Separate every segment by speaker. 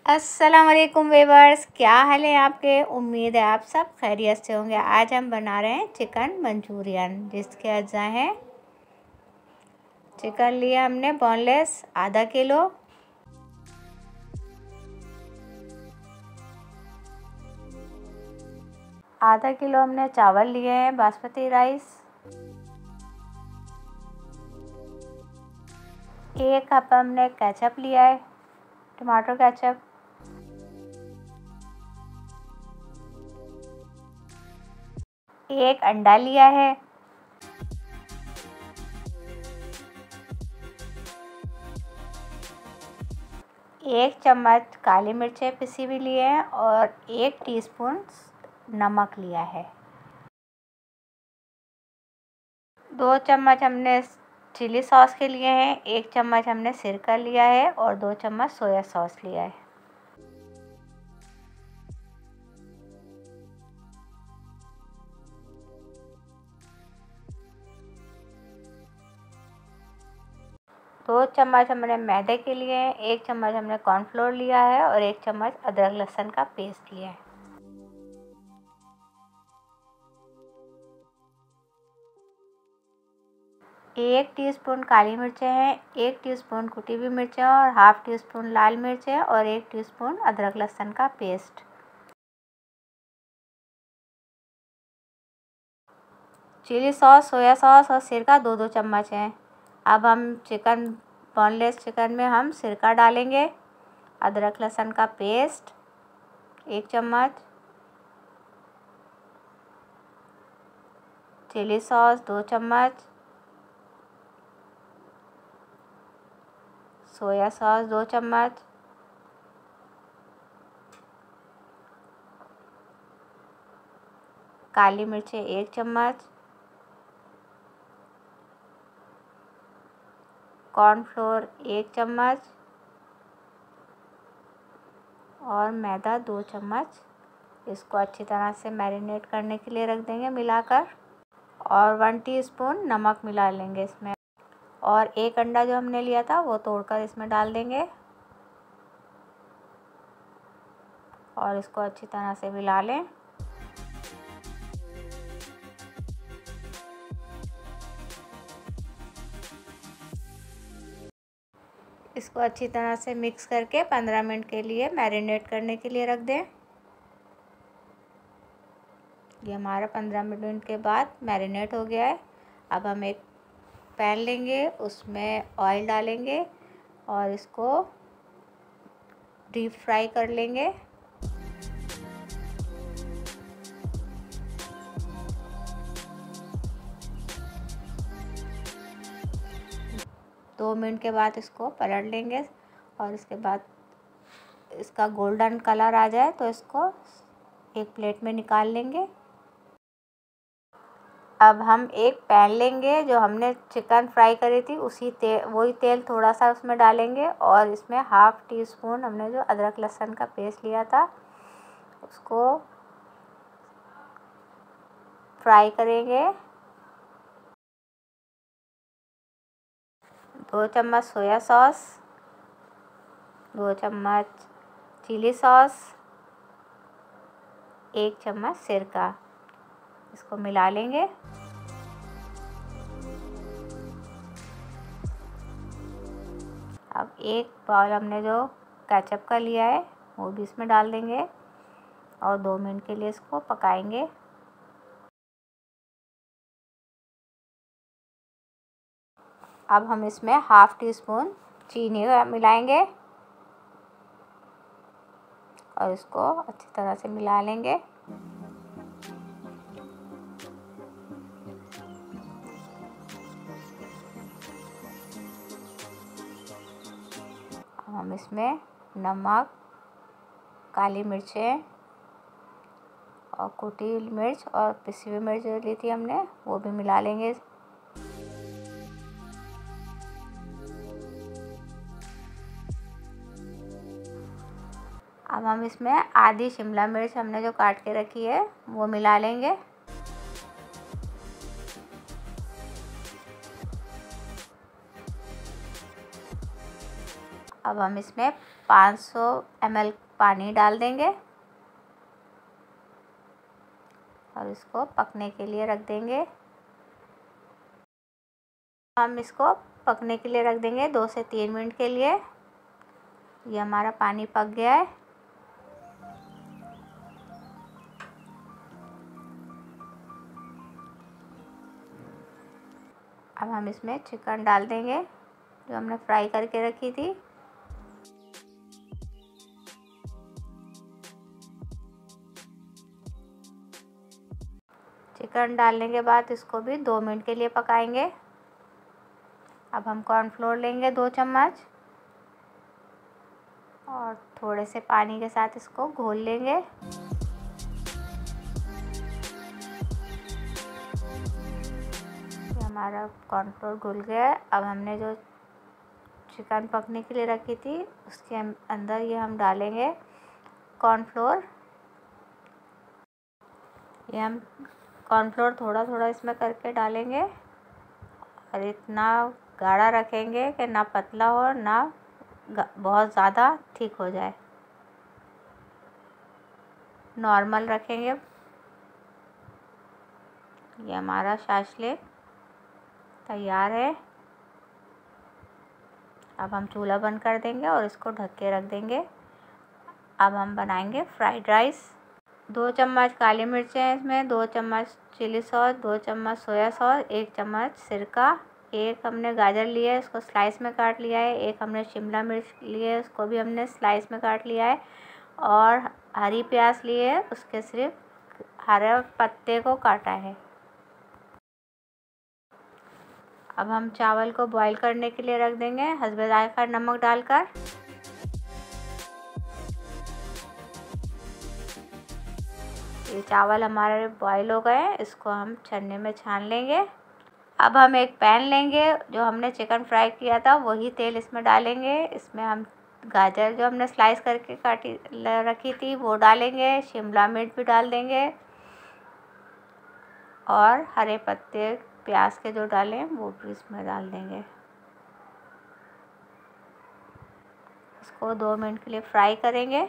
Speaker 1: अस्सलाम वालेकुम वीवर्स, क्या हाल है आपके। उम्मीद है आप सब खैरियत से होंगे। आज हम बना रहे हैं चिकन मंचूरियन, जिसके अज्जा हैं। चिकन लिया हमने बोनलेस आधा किलो, आधा किलो हमने चावल लिए हैं बासमती राइस, 1 कप हमने केचप लिया है, टमाटो केचप, 1 अंडा लिया है, 1 चम्मच काली मिर्चें पिसी हुई लिए हैं और 1 टीस्पून नमक लिया है। 2 चम्मच हमने चिली सॉस के लिए हैं, 1 चम्मच हमने सिरका लिया है और 2 चम्मच सोया सॉस लिया है। दो चम्मच हमने मैदे के लिए हैं, 1 चम्मच हमने कॉर्नफ्लोर लिया है और 1 चम्मच अदरक लहसुन का पेस्ट लिया है। एक टीस्पून काली मिर्चें हैं, 1 टीस्पून कुटी हुई मिर्चें और हाफ टी स्पून लाल मिर्चें और 1 टीस्पून अदरक लहसुन का paste. Chilli sauce, soya sauce और सिरका 2-2 चम्मच हैं। अब हम बोनलेस चिकन में हम सिरका डालेंगे, अदरक लहसुन का पेस्ट 1 चम्मच, चिली सॉस 2 चम्मच, सोया सॉस 2 चम्मच, काली मिर्चें 1 चम्मच, कॉर्नफ्लोर 1 चम्मच और मैदा 2 चम्मच। इसको अच्छी तरह से मैरिनेट करने के लिए रख देंगे मिलाकर, और 1 टीस्पून नमक मिला लेंगे इसमें, और 1 अंडा जो हमने लिया था वो तोड़कर इसमें डाल देंगे और इसको अच्छी तरह से मिला लें। इसको अच्छी तरह से मिक्स करके 15 मिनट के लिए मैरिनेट करने के लिए रख दें। ये हमारा 15 मिनट के बाद मैरिनेट हो गया है। अब हम एक पैन लेंगे, उसमें ऑयल डालेंगे और इसको डीप फ्राई कर लेंगे। दो मिनट के बाद इसको पलट लेंगे और इसके बाद इसका गोल्डन कलर आ जाए तो इसको एक प्लेट में निकाल लेंगे। अब हम एक पैन लेंगे, जो हमने चिकन फ्राई करी थी वही तेल थोड़ा सा उसमें डालेंगे और इसमें हाफ टी स्पून हमने जो अदरक लहसुन का पेस्ट लिया था उसको फ्राई करेंगे। 2 चम्मच सोया सॉस, 2 चम्मच चिली सॉस, 1 चम्मच सिरका, इसको मिला लेंगे। अब एक बाउल हमने जो केचप का लिया है वो भी इसमें डाल देंगे और 2 मिनट के लिए इसको पकाएंगे। अब हम इसमें हाफ टी स्पून चीनी मिलाएंगे और इसको अच्छी तरह से मिला लेंगे। हम इसमें नमक, काली मिर्चें और कुटी मिर्च और पिसी हुई मिर्च जो ली थी हमने वो भी मिला लेंगे। अब हम इसमें आधी शिमला मिर्च हमने जो काट के रखी है वो मिला लेंगे। अब हम इसमें 500 ml पानी डाल देंगे और इसको पकने के लिए रख देंगे। हम इसको पकने के लिए रख देंगे 2 से 3 मिनट के लिए। ये हमारा पानी पक गया है। अब हम इसमें चिकन डाल देंगे जो हमने फ्राई करके रखी थी। चिकन डालने के बाद इसको भी 2 मिनट के लिए पकाएंगे। अब हम कॉर्नफ्लोर लेंगे 2 चम्मच और थोड़े से पानी के साथ इसको घोल लेंगे। हमारा कॉर्नफ्लोर घुल गया है। अब हमने जो चिकन पकने के लिए रखी थी उसके अंदर ये हम डालेंगे कॉर्नफ्लोर। ये हम कॉर्नफ्लोर थोड़ा थोड़ा इसमें करके डालेंगे और इतना गाढ़ा रखेंगे कि ना पतला हो ना बहुत ज़्यादा थिक हो जाए। नॉर्मल रखेंगे। ये हमारा शाशलिक तैयार है। अब हम चूल्हा बंद कर देंगे और इसको ढक के रख देंगे। अब हम बनाएंगे फ्राइड राइस। 2 चम्मच काली मिर्च हैं इसमें, 2 चम्मच चिली सॉस, 2 चम्मच सोया सॉस, 1 चम्मच सिरका, 1 हमने गाजर लिया है इसको स्लाइस में काट लिया है, 1 हमने शिमला मिर्च लिए है उसको भी हमने स्लाइस में काट लिया है और हरी प्याज लिए है उसके सिर्फ हरे पत्ते को काटा है। अब हम चावल को बॉईल करने के लिए रख देंगे हस्बे जायका नमक डालकर। ये चावल हमारे बॉईल हो गए हैं, इसको हम छन्ने में छान लेंगे। अब हम एक पैन लेंगे, जो हमने चिकन फ्राई किया था वही तेल इसमें डालेंगे। इसमें हम गाजर जो हमने स्लाइस करके काटी रखी थी वो डालेंगे, शिमला मिर्च भी डाल देंगे और हरे पत्ते प्याज के जो डालें वो भी इसमें डाल देंगे। इसको 2 मिनट के लिए फ्राई करेंगे।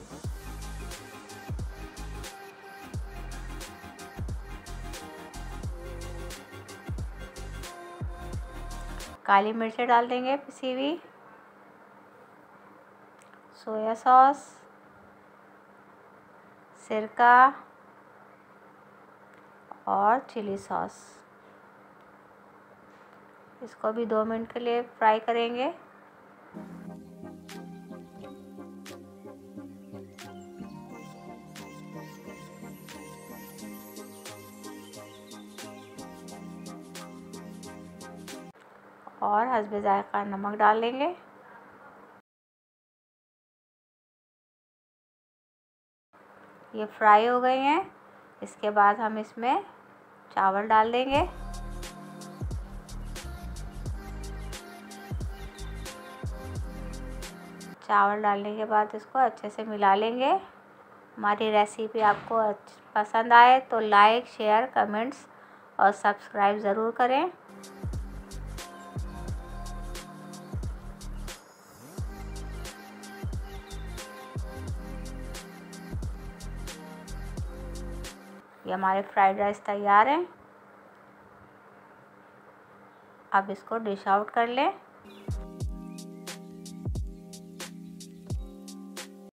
Speaker 1: काली मिर्चें डाल देंगे पिसी हुई, सोया सॉस, सिरका और चिली सॉस। इसको भी 2 मिनट के लिए फ्राई करेंगे। और हस्बे जायका नमक डाल लेंगे। ये फ्राई हो गई हैं। इसके बाद हम इसमें चावल डाल देंगे। चावल डालने के बाद इसको अच्छे से मिला लेंगे। हमारी रेसिपी आपको पसंद आए तो लाइक, शेयर, कमेंट्स और सब्सक्राइब ज़रूर करें। ये हमारे फ्राइड राइस तैयार हैं। अब इसको डिश आउट कर लें।